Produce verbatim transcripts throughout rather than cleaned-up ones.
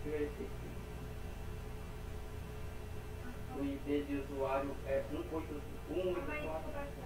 Deixa eu ver se o I D de usuário é um oito quatro.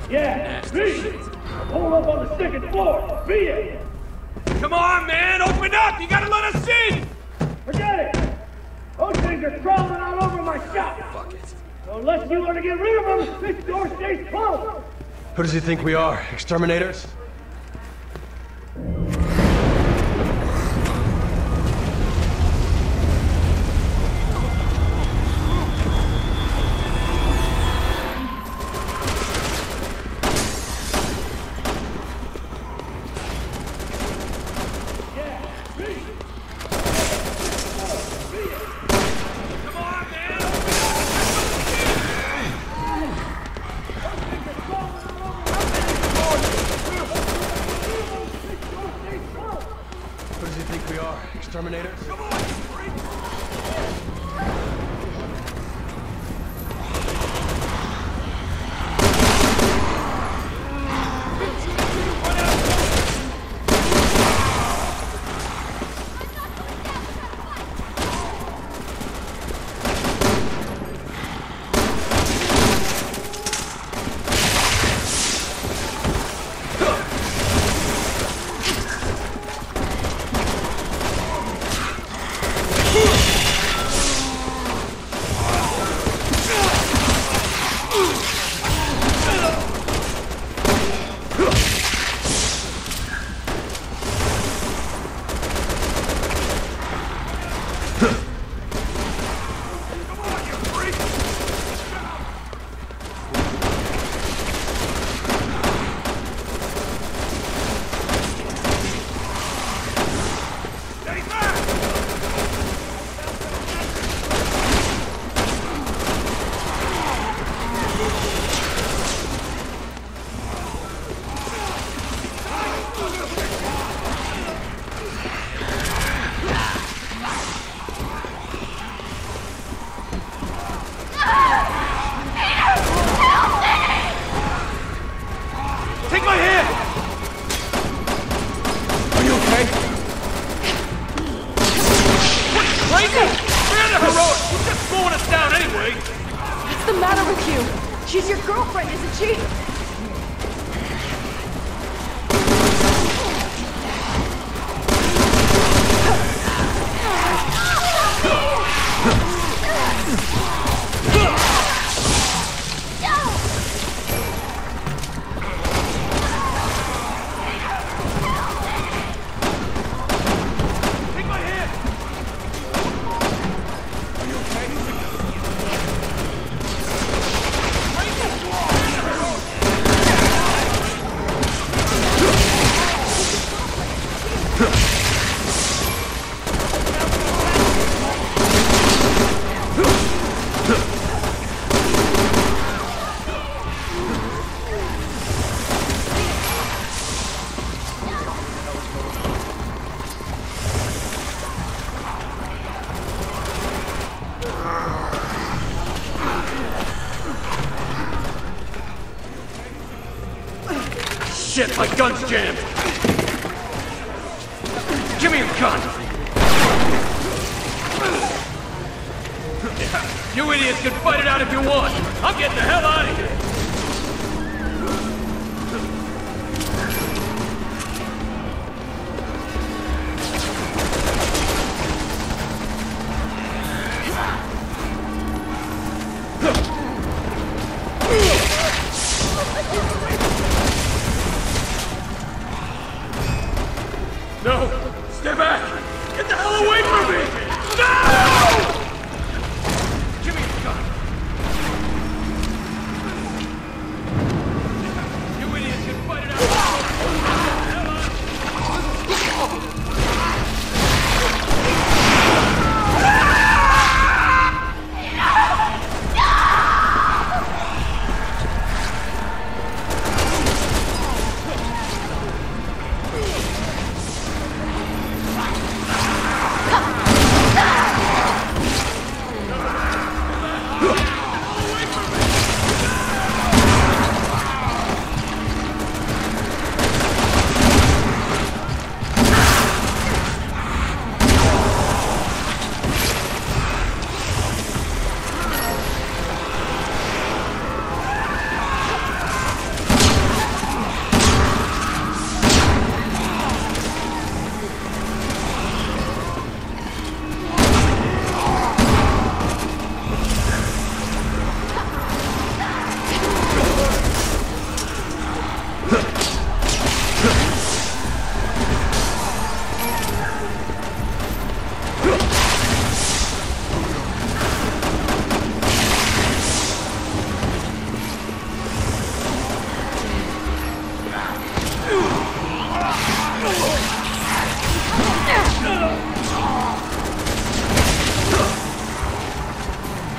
Yeah, me! Hold up on the second floor! Be it! Come on, man! Open up! You gotta let us in! Forget it! Those things are crawling all over my shop! Fuck it. So unless you want to get rid of them, this door stays closed! Who does he think we are? Exterminators? Exterminators? Come on, freak! What's the matter with you? She's your girlfriend, isn't she? Shit, my gun's jammed! Give me your gun! You idiots can fight it out if you want! I'm getting the hell out of here! No! Stay back! Get the hell away from me! No! Give me your gun!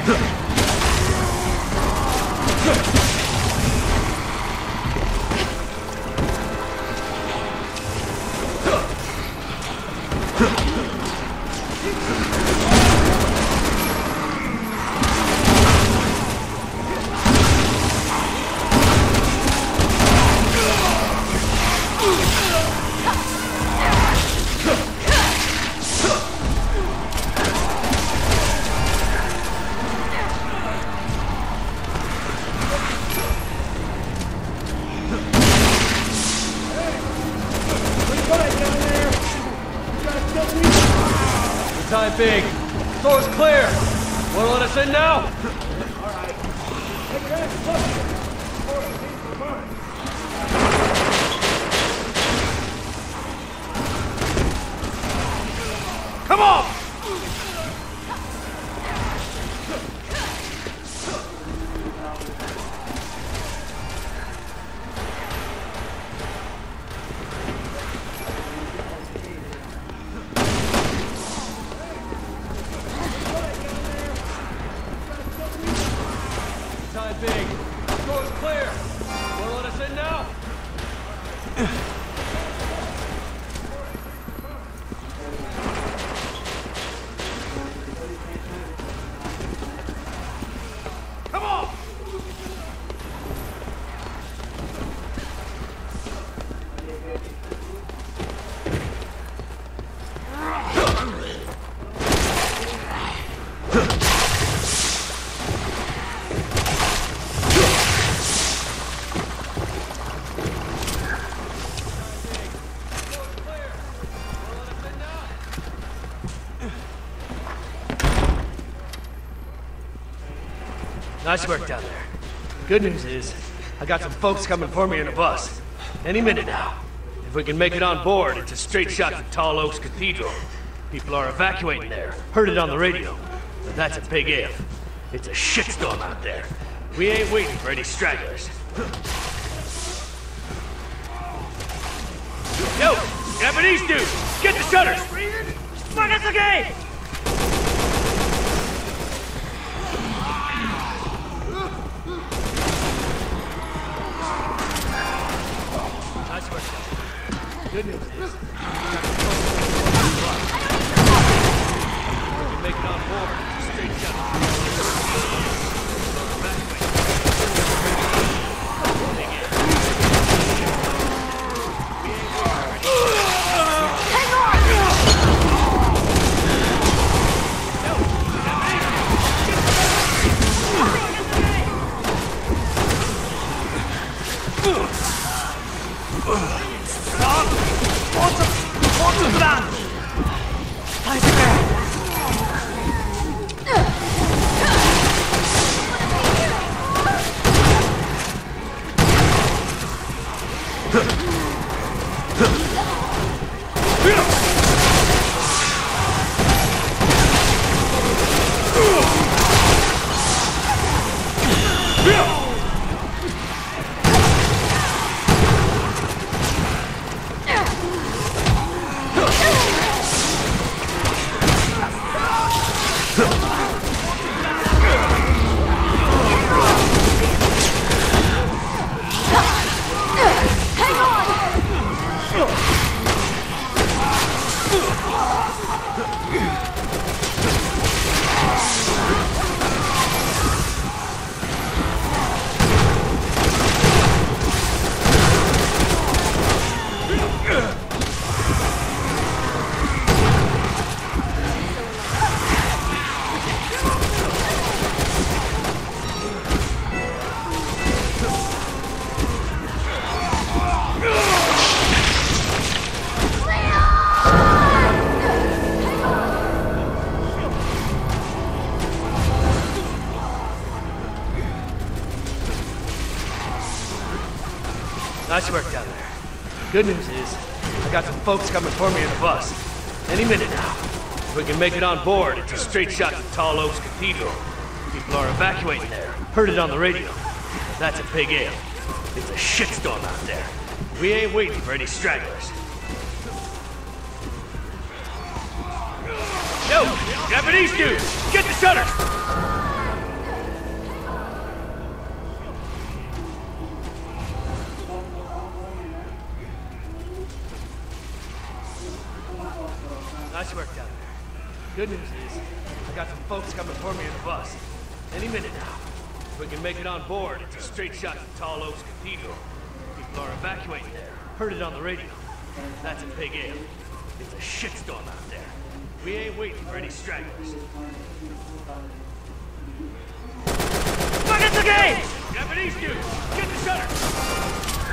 Time being, door's clear. Wanna let us in now? Come on! Time being, door's clear. Wanna let us in now? Come on! Nice work down there. Good news is, I got some folks coming for me in a bus. Any minute now. If we can make it on board, it's a straight shot to Tall Oaks Cathedral. People are evacuating there. Heard it on the radio. But that's a big if. It's a shitstorm out there. We ain't waiting for any stragglers. Yo! Japanese dude! Get the shutters! Fuck us again! Good news is, we can make it on board. Straight shot. Hang on! Nice work down there. Good news is, I got some folks coming for me in a bus. Any minute now. If we can make it on board, it's a straight shot to Tall Oaks Cathedral. People are evacuating there. Heard it on the radio. But that's a big if. It's a shitstorm out there. We ain't waiting for any stragglers. Yo! Japanese dude! Get the shutters! Nice work down there. Good news is, I got some folks coming for me in the bus. Any minute now. If we can make it on board, it's a straight shot to Tall Oaks Cathedral. People are evacuating there. Heard it on the radio. That's a big if. It's a shitstorm out there. We ain't waiting for any stragglers. Look at the gate! Japanese dudes, get the shutter!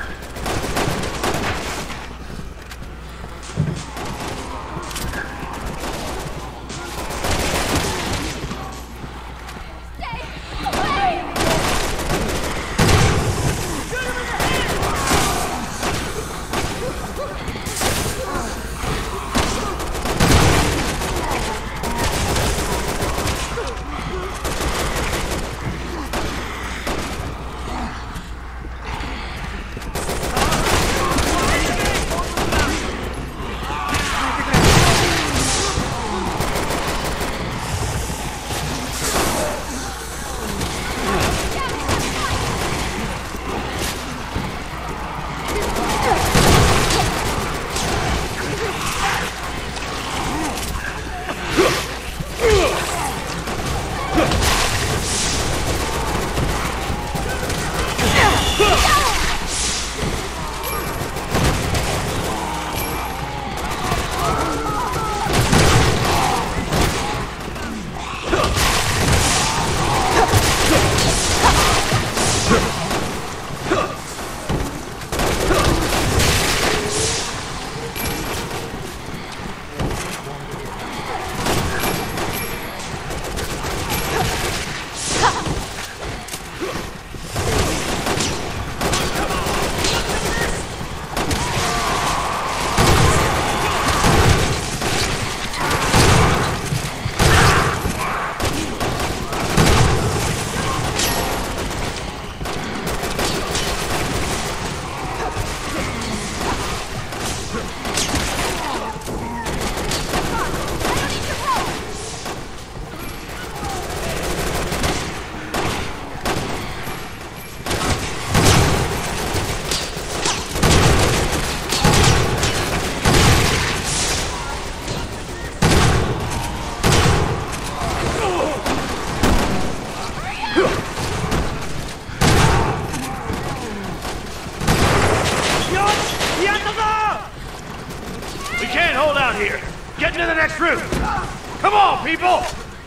Come on, people!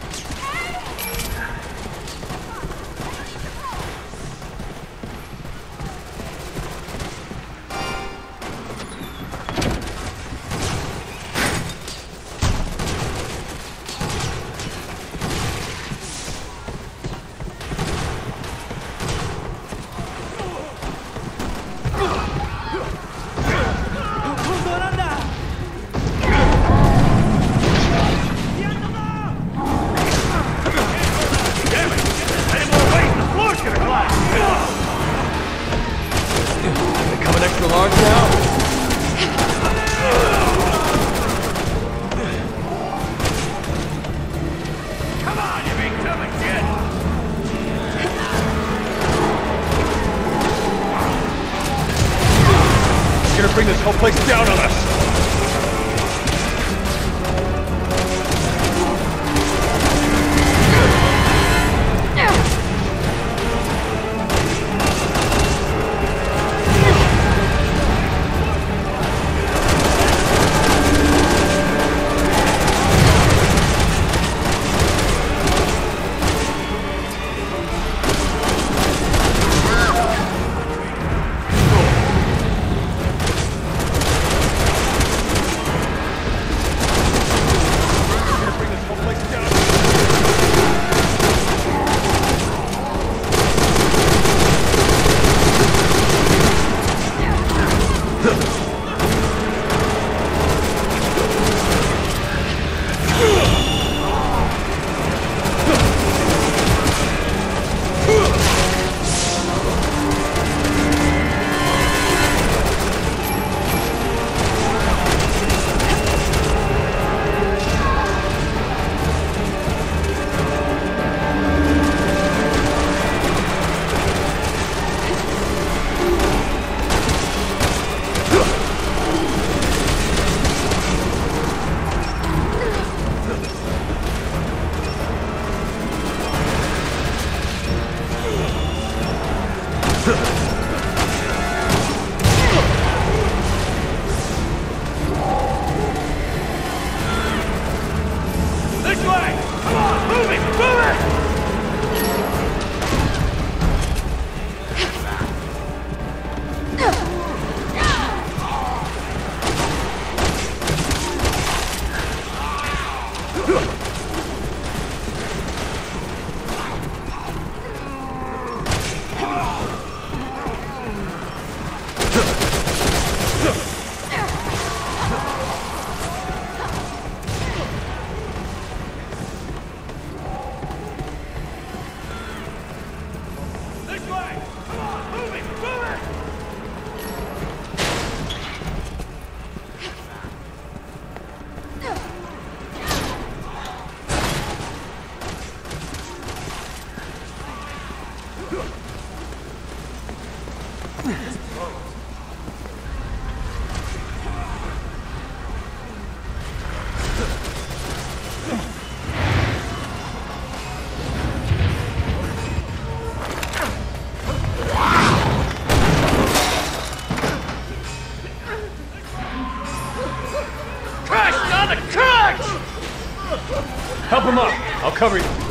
Bring this whole place down on us! Crash, not a crash! Help him up. I'll cover you.